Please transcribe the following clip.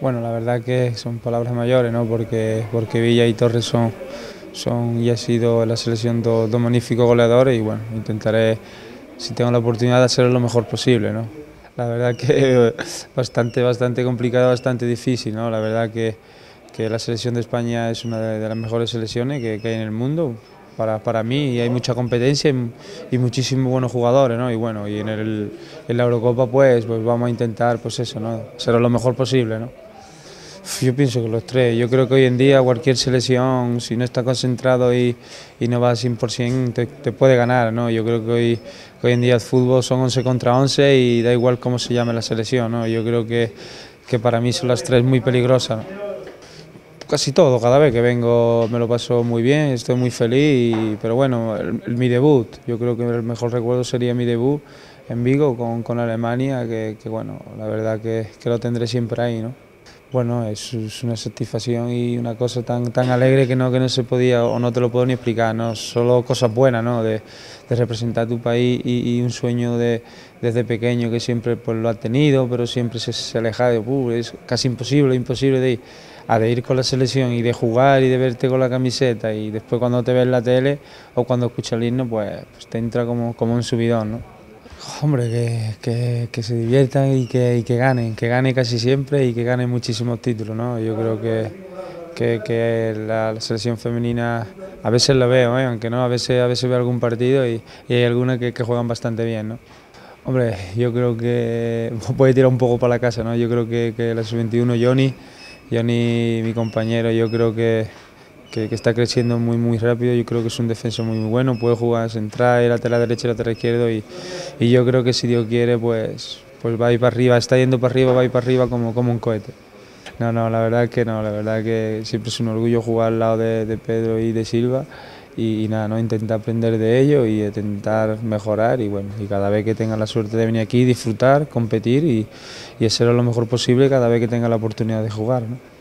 Bueno, la verdad que son palabras mayores, ¿no? Porque Villa y Torres son y ha sido en la selección dos magníficos goleadores y bueno, intentaré, si tengo la oportunidad, de hacerlo lo mejor posible, ¿no? La verdad que bastante complicado, bastante difícil, ¿no? La verdad que la selección de España es una de las mejores selecciones que hay en el mundo. Para mí y hay mucha competencia y muchísimos buenos jugadores, ¿no? Y bueno, y en la Eurocopa pues vamos a intentar pues eso, ¿no? Hacerlo lo mejor posible, ¿no? Yo pienso que los tres. Yo creo que hoy en día cualquier selección, si no está concentrado y no va al 100%, te puede ganar, ¿no? Yo creo que hoy en día el fútbol son 11 contra 11 y da igual cómo se llame la selección, ¿no? Yo creo que para mí son las tres muy peligrosas, ¿no? Casi todo, cada vez que vengo me lo paso muy bien, estoy muy feliz, pero bueno, mi debut, yo creo que el mejor recuerdo sería mi debut en Vigo con Alemania, que bueno, la verdad que lo tendré siempre ahí, ¿no? Bueno, es una satisfacción y una cosa tan alegre que no se podía o no te lo puedo ni explicar, ¿no? Solo cosas buenas, ¿no? De representar tu país y un sueño desde pequeño que siempre pues, lo ha tenido, pero siempre se aleja de, es casi imposible de ir. De ir con la selección y de jugar y de verte con la camiseta y después cuando te ves en la tele o cuando escuchas el himno, pues te entra como un subidón, ¿no? Hombre, que se diviertan y que gane casi siempre y que ganen muchísimos títulos, ¿no? Yo creo que la selección femenina a veces la veo, ¿eh? Aunque no, a veces veo algún partido y hay algunas que juegan bastante bien, ¿no? Hombre, yo creo que puede tirar un poco para la casa, ¿no? Yo creo que la sub-21 Johnny, mi compañero, yo creo que está creciendo muy rápido, yo creo que es un defensa muy bueno, puede jugar central, lateral derecho y lateral izquierdo y yo creo que si Dios quiere pues va a ir para arriba, está yendo para arriba, va a ir para arriba como un cohete. No, la verdad que no, la verdad que siempre es un orgullo jugar al lado de Pedro y de Silva y nada, no intentar aprender de ellos y intentar mejorar y bueno, y cada vez que tenga la suerte de venir aquí, disfrutar, competir y hacerlo lo mejor posible cada vez que tenga la oportunidad de jugar, ¿no?